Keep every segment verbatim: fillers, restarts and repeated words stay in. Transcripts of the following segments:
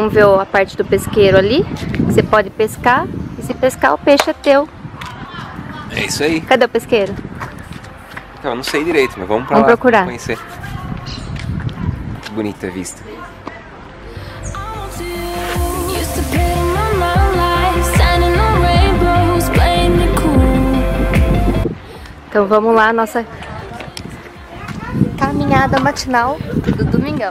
Vamos ver a parte do pesqueiro ali. Você pode pescar. E se pescar, o peixe é teu. É isso aí. Cadê o pesqueiro? Então, eu não sei direito, mas vamos pra vamos lá procurar. Conhecer. Que bonita a vista. Então vamos lá, nossa caminhada matinal do domingão.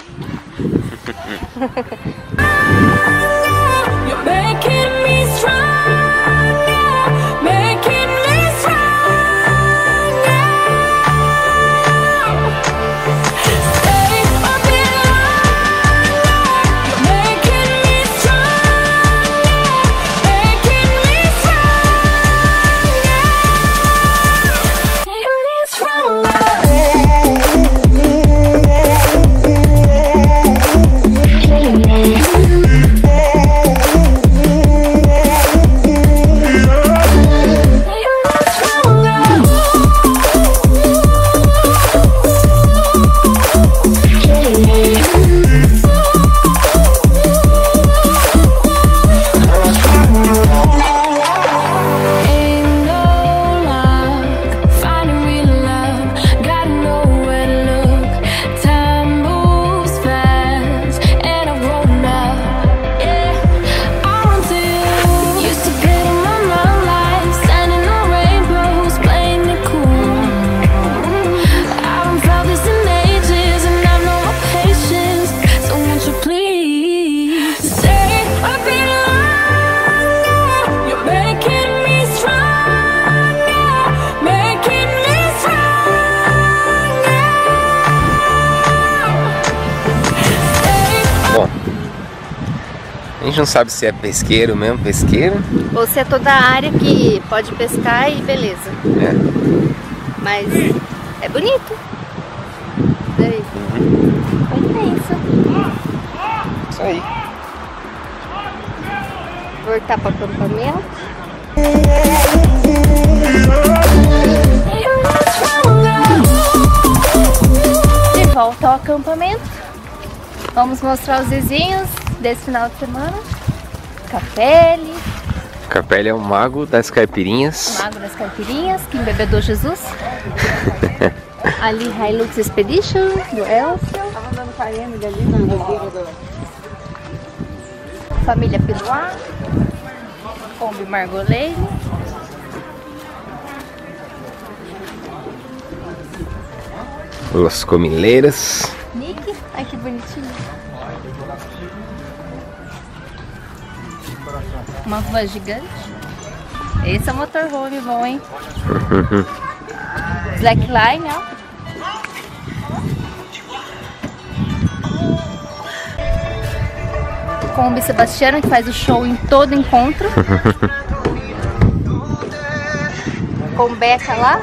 A gente não sabe se é pesqueiro mesmo, pesqueiro. Ou se é toda a área que pode pescar e beleza. É. Mas é bonito. Daí. Compensa. Isso aí. Voltar para o acampamento. De volta ao acampamento. Vamos mostrar os vizinhos desse final de semana. Capelli. Capelli é o mago das caipirinhas. O mago das caipirinhas, que embebedou Jesus. Ali, Hilux Expedition, do Elcio. Tava dando parênteses ali na beira do... Família Piluá. Kombi Margolene. Los Comileiras. Nick, ai que bonitinho. Uma rua gigante. Esse é o motorhome bom, hein? Slackline, ó. Kombi Sebastiano, que faz o show em todo encontro. Com Beca lá.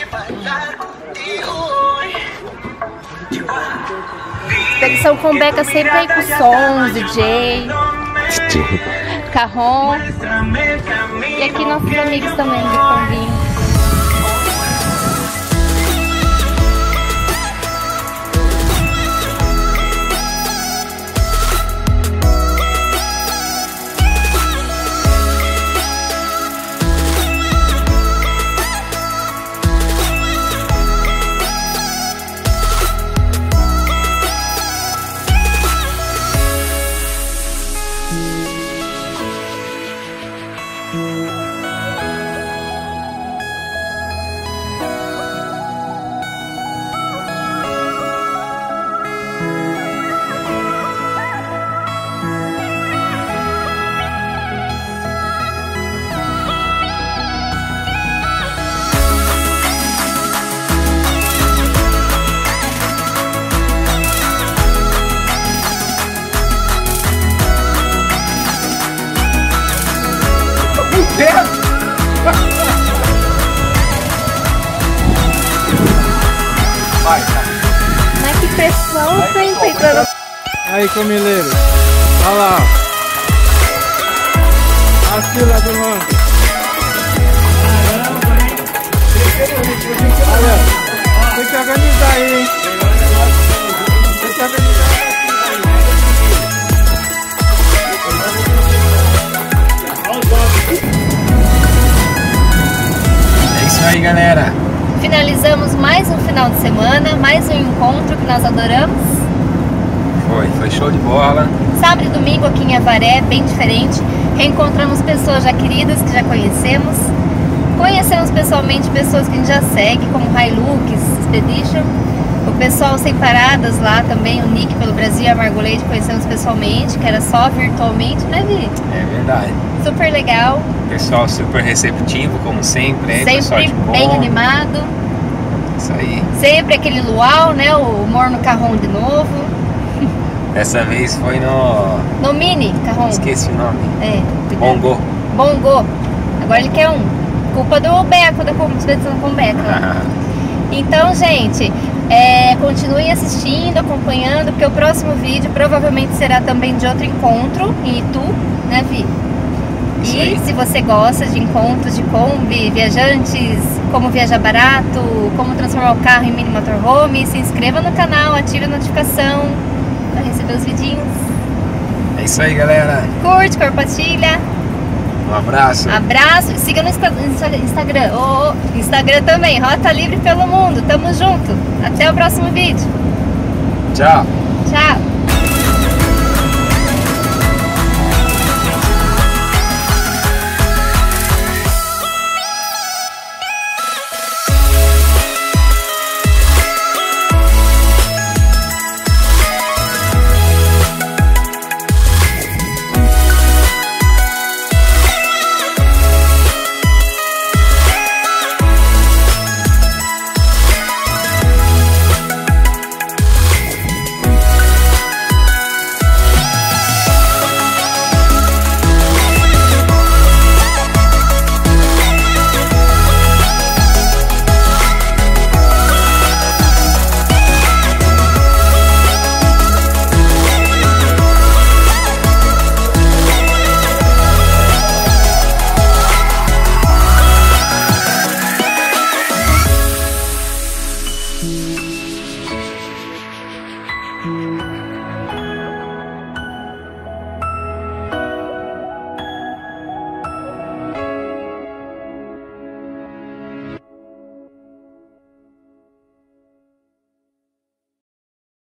Expedição com Beca sempre aí com sons, D J, Carrom. E aqui nossos amigos também de Combinho. Vai, mas que pressão tem pegando. Aí, comileiro. Olha lá. A fila do mangue. Olha, tem que organizar aí, hein? Tem que organizar. aí, galera. Finalizamos mais um final de semana, mais um encontro que nós adoramos. Foi, foi show de bola. Sábado e domingo aqui em Avaré, bem diferente. Reencontramos pessoas já queridas que já conhecemos. Conhecemos pessoalmente pessoas que a gente já segue, como Hilux Expedition. O pessoal Sem Paradas lá também, o Nick pelo Brasil e a Margoleide conhecemos pessoalmente, que era só virtualmente, né, Vi? É verdade. Super legal. Pessoal super receptivo, como sempre. Hein? Pessoal Sempre de bem bom. animado. Isso aí. Sempre aquele luau, né? O humor no carrão de novo. Dessa vez foi no... No mini carrão. Esqueci o nome. É. Bongo. Bongo. Agora ele quer um. Culpa do Beco, da expedição com o Beco. Então, gente, é, continuem assistindo, acompanhando, porque o próximo vídeo provavelmente será também de outro encontro em Itu, né, Vi? Isso E aí. se você gosta de encontros de Kombi, viajantes, como viajar barato, como transformar o carro em mini motorhome, se inscreva no canal, ative a notificação para receber os vidinhos. É isso aí, galera. Curte, compartilha. Um abraço. Abraço, siga no Insta- Insta- Instagram, oh, Instagram também, Rota Livre pelo Mundo, tamo junto, até o próximo vídeo, Tchau. tchau!